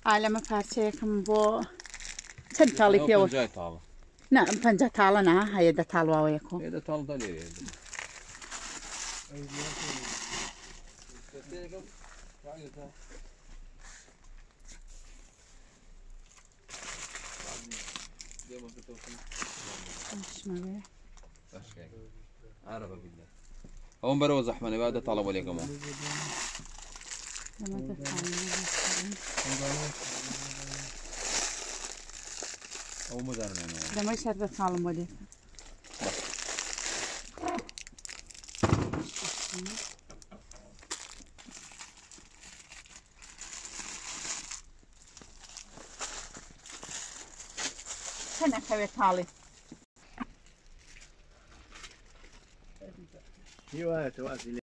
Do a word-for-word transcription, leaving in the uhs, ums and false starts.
ئالەمە پارچەیەکم بۆ چەند تاڵی پێوە نا پەنج تاڵە نا هەیە دە تاڵواوەیەکۆ عربة بالله هون برو زحمة بعد طلبوا لي كمان أو مدرنا لما يشرب طالب ولي كنا كوي طالب ايوه توازي